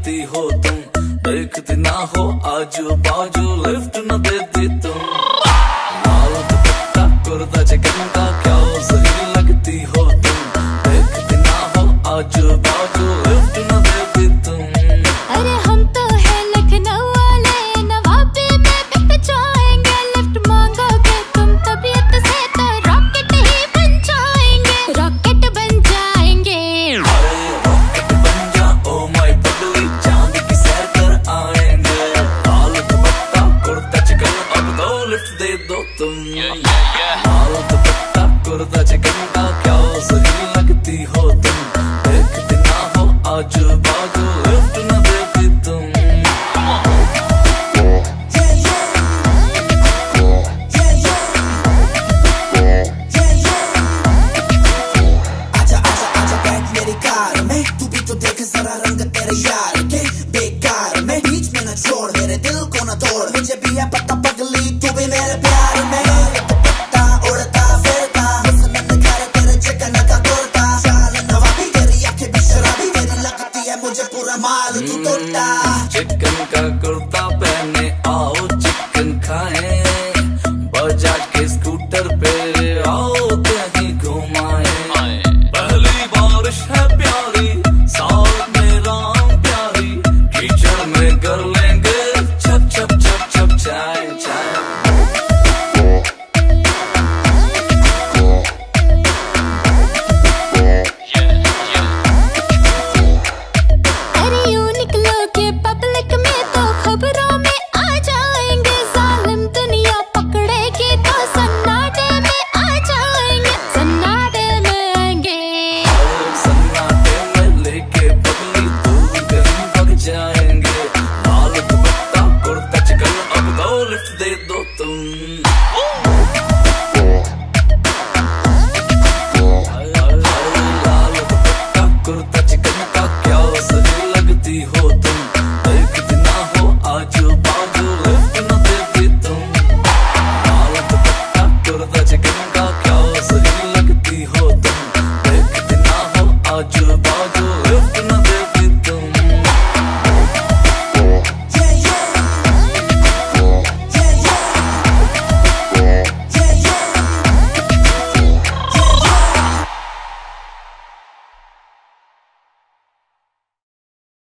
लगती हो तुम, देखती ना हो आजू बाजू लिफ्ट न देती तुम। लाल दुपट्टा कुर्ता चिकन का क्या सही लगती हो तुम, देखती ना हो आजू बाजू लिफ्ट न देती तुम। अरे हम तो है लखनऊ वाले, नवाबी में बिक जाएंगे। लिफ्ट मांगोगे तुम तबीयत से तो रॉकेट ही बन जाएंगे, रॉकेट बन जाएंगे। अरे रॉकेट बन जा ओ माय बबली, चांद की सैर कर आएंगे। लाल दुपट्टा कुर्ता चिकन अब तो लिफ्ट दे दो तुम। लाल दुपट्टा कुर्ता चिकन का क्या सही लगती हो तुम, देखती ना हो आजू बाजू लिफ्ट न देती तुम। आजा आजा आजा बैठ मेरी कार में, तू भी तो देख जरा रंग तेरे यार के बेकार में। बीच में न छोड़ मेरे दिल को न तोड़, मुझे भी है पता पगली तू भी मेरे प्यार में। दुपट्टा उड़ता फिरता हुस्न निखारे तेरे चिकन का कुर्ता, चाल नवाबी तेरी आंखें भी शराबी, तेरी लगती है मुझे पूरा माल तू तोड़ता। चिकन का कुर्ता पहने आओ चिकन खाएं, बजाज के स्कूटर पे आओ कहीं घुमाएं। पहली बारिश है प्यारी, साथ में राम प्यारी, कीचड़ में कर लेंगे छप छप छप छप चाय चाय। अरे यूं निकलोगे पब्लिक में तो खबरों में आ जाएंगे। जालिम दुनिया पकड़ेगी तो सन्नाटे में आ जाएंगे, सन्नाटे में आएंगे। सन्नाटे में लेके बगली दूर कहीं भाग जाएंगे। लाल दुपट्टा कुर्ता चिकन अब तो लिफ्ट दे दो तुम।